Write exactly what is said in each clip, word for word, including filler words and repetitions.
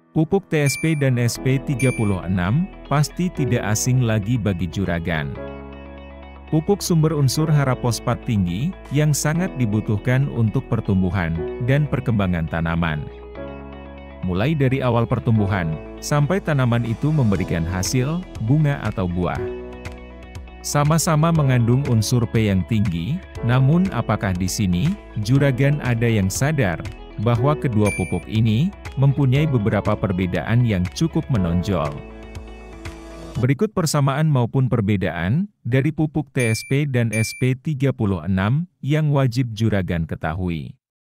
Pupuk T S P dan S P tiga puluh enam pasti tidak asing lagi bagi juragan. Pupuk sumber unsur hara fosfat tinggi yang sangat dibutuhkan untuk pertumbuhan dan perkembangan tanaman. Mulai dari awal pertumbuhan sampai tanaman itu memberikan hasil, bunga atau buah. Sama-sama mengandung unsur P yang tinggi, namun apakah di sini juragan ada yang sadar bahwa kedua pupuk ini mempunyai beberapa perbedaan yang cukup menonjol? Berikut persamaan maupun perbedaan dari pupuk T S P dan S P tiga puluh enam yang wajib juragan ketahui.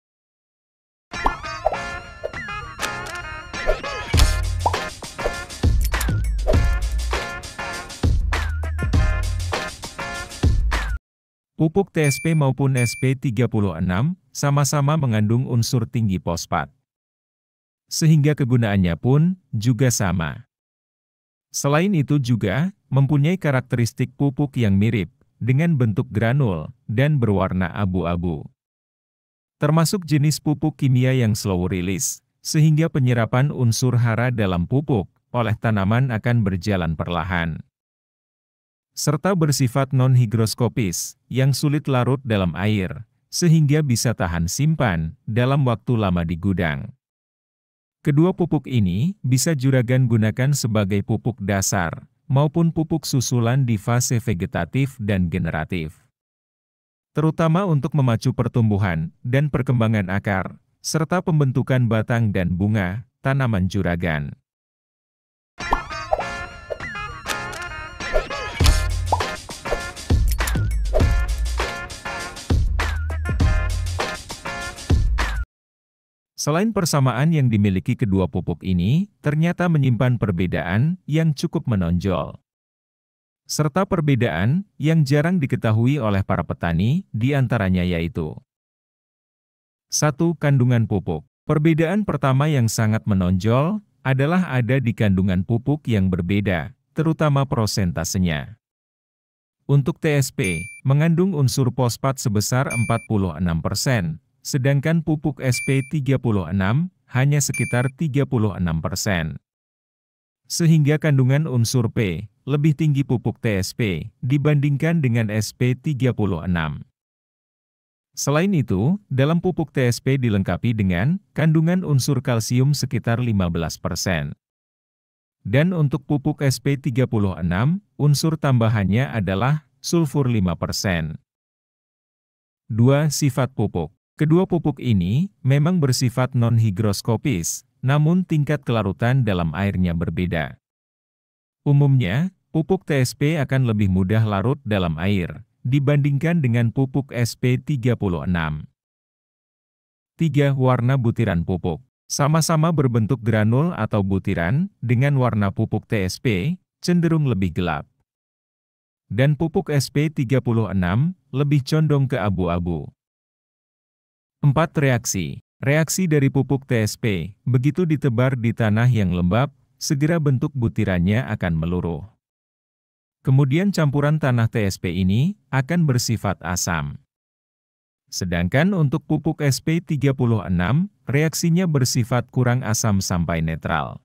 Pupuk T S P maupun S P tiga puluh enam sama-sama mengandung unsur tinggi fosfat, sehingga kegunaannya pun juga sama. Selain itu juga mempunyai karakteristik pupuk yang mirip, dengan bentuk granul dan berwarna abu-abu. Termasuk jenis pupuk kimia yang slow release, sehingga penyerapan unsur hara dalam pupuk oleh tanaman akan berjalan perlahan. Serta bersifat non-higroskopis, yang sulit larut dalam air, sehingga bisa tahan simpan dalam waktu lama di gudang. Kedua pupuk ini bisa juragan gunakan sebagai pupuk dasar, maupun pupuk susulan di fase vegetatif dan generatif. Terutama untuk memacu pertumbuhan dan perkembangan akar, serta pembentukan batang dan bunga tanaman juragan. Selain persamaan yang dimiliki kedua pupuk ini, ternyata menyimpan perbedaan yang cukup menonjol. Serta perbedaan yang jarang diketahui oleh para petani, diantaranya yaitu satu. Kandungan pupuk. Perbedaan pertama yang sangat menonjol adalah ada di kandungan pupuk yang berbeda, terutama prosentasenya. Untuk T S P, mengandung unsur fosfat sebesar empat puluh enam persen. Sedangkan pupuk S P tiga puluh enam hanya sekitar tiga puluh enam persen. Sehingga kandungan unsur P lebih tinggi pupuk T S P dibandingkan dengan S P tiga puluh enam. Selain itu, dalam pupuk T S P dilengkapi dengan kandungan unsur kalsium sekitar lima belas persen. Dan untuk pupuk S P tiga puluh enam, unsur tambahannya adalah sulfur lima persen. dua. Sifat pupuk. Kedua pupuk ini memang bersifat non-higroskopis, namun tingkat kelarutan dalam airnya berbeda. Umumnya, pupuk T S P akan lebih mudah larut dalam air, dibandingkan dengan pupuk S P tiga puluh enam. tiga. Warna butiran pupuk. Sama-sama berbentuk granul atau butiran, dengan warna pupuk T S P cenderung lebih gelap. Dan pupuk S P tiga puluh enam lebih condong ke abu-abu. empat. Reaksi. Reaksi dari pupuk T S P, begitu ditebar di tanah yang lembab, segera bentuk butirannya akan meluruh. Kemudian campuran tanah T S P ini akan bersifat asam. Sedangkan untuk pupuk S P tiga puluh enam, reaksinya bersifat kurang asam sampai netral.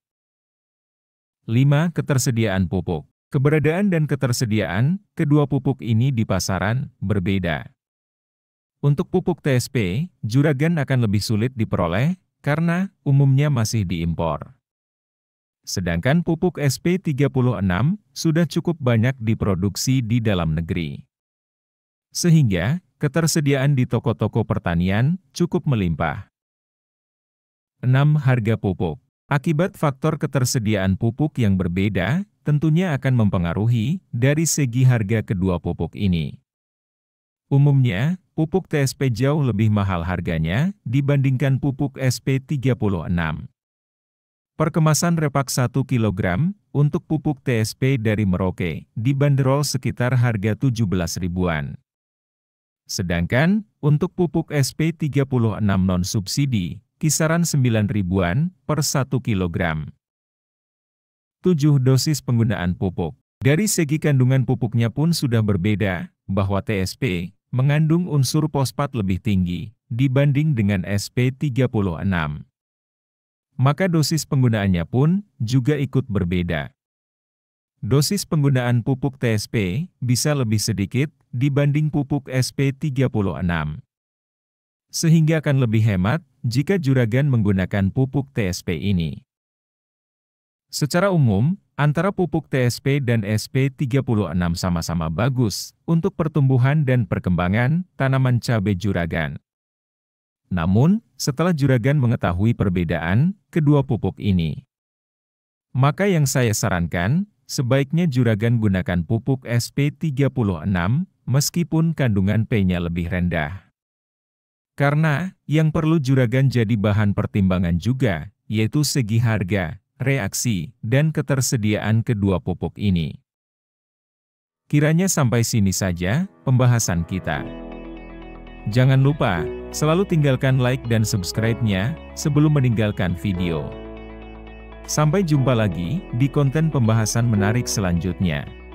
lima. Ketersediaan pupuk. Keberadaan dan ketersediaan kedua pupuk ini di pasaran berbeda. Untuk pupuk T S P, juragan akan lebih sulit diperoleh, karena umumnya masih diimpor. Sedangkan pupuk S P tiga puluh enam sudah cukup banyak diproduksi di dalam negeri. Sehingga, ketersediaan di toko-toko pertanian cukup melimpah. enam. Harga pupuk. Akibat faktor ketersediaan pupuk yang berbeda, tentunya akan mempengaruhi dari segi harga kedua pupuk ini. Umumnya, pupuk T S P jauh lebih mahal harganya dibandingkan pupuk S P tiga puluh enam. Per kemasan repak satu kilogram untuk pupuk T S P dari Merauke dibanderol sekitar harga tujuh belas ribuan. Sedangkan, untuk pupuk S P tiga puluh enam non-subsidi, kisaran sembilan ribuan per satu kilogram. tujuh. Dosis penggunaan pupuk. Dari segi kandungan pupuknya pun sudah berbeda, bahwa T S P mengandung unsur fosfat lebih tinggi dibanding dengan S P tiga puluh enam. maka dosis penggunaannya pun juga ikut berbeda. Dosis penggunaan pupuk T S P bisa lebih sedikit dibanding pupuk S P tiga puluh enam. Sehingga akan lebih hemat jika juragan menggunakan pupuk T S P ini. Secara umum, antara pupuk T S P dan S P tiga puluh enam sama-sama bagus untuk pertumbuhan dan perkembangan tanaman cabai juragan. Namun, setelah juragan mengetahui perbedaan kedua pupuk ini, maka yang saya sarankan, sebaiknya juragan gunakan pupuk S P tiga puluh enam meskipun kandungan P-nya lebih rendah. Karena, yang perlu juragan jadi bahan pertimbangan juga, yaitu segi harga, reaksi, dan ketersediaan kedua pupuk ini. Kiranya sampai sini saja pembahasan kita. Jangan lupa, selalu tinggalkan like dan subscribe-nya sebelum meninggalkan video. Sampai jumpa lagi di konten pembahasan menarik selanjutnya.